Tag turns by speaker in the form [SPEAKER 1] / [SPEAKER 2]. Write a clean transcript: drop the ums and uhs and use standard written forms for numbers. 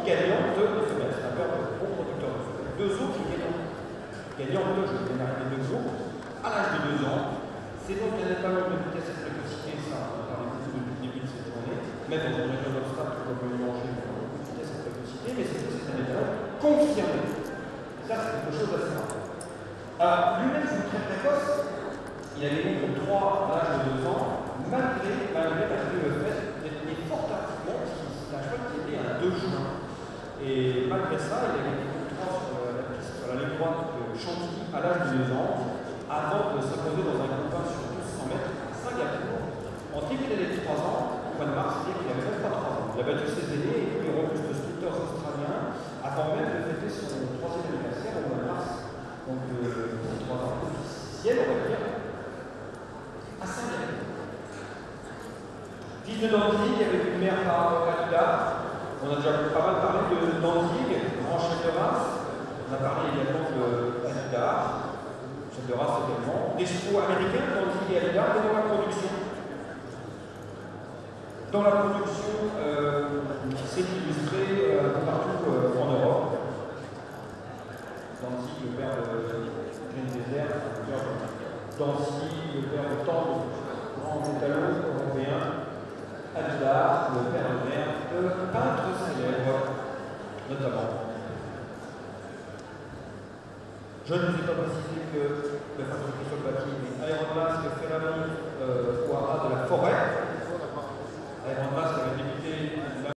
[SPEAKER 1] gagnant de femelles, c'est un verbe bon producteur de femelles. Deux autres gagnants de jeu, il y en a deux groupes, à l'âge de 2 ans. C'est donc un étalon de vitesse et de précocité, ça, on parle beaucoup depuis le début de cette journée, même dans une région d'obstacle comme le manger, vitesse et précocité, mais c'est un étalon confirmé. Ça, c'est quelque chose d'assez rare. Alors, lui-même, c'est très précoce. Il a gagné de 3 à l'âge de 2 ans, malgré le fait d'être né fort tardivement, c'est un cheval qui est né un 2 juin. Et malgré ça, il a gagné de 3 sur la ligne droite de Chantilly à l'âge de 2 ans, avant de s'imposer dans un combat sur 1200 mètres à Singapour. En début d'année de 3 ans, au mois de mars, il avait même pas 3 ans. Il a battu ses aînés et tous les robustes sprinteurs australiens avant même de fêter son 3e anniversaire au mois de mars. Donc, 3 ans officiels, on va dire, à Singapour. Fils de Danzig avec une mère par Alida. On a déjà pas mal parlé de Danzig, grand chef de race. On a parlé également de Alida, chef de race également. Des chevaux américains, Danzig et Alida, et dans la production. Dans la production qui s'est illustrée un peu partout en Europe. Danzig, le père de Green Desert, Danzig, le père de tant de grands étalons européens. Alida, le père de mère de peintres célèbres, notamment. Je ne vous ai pas précisé que le fabriqué sur le papier, Aéromasque, Ferrari, Foira de la Forêt,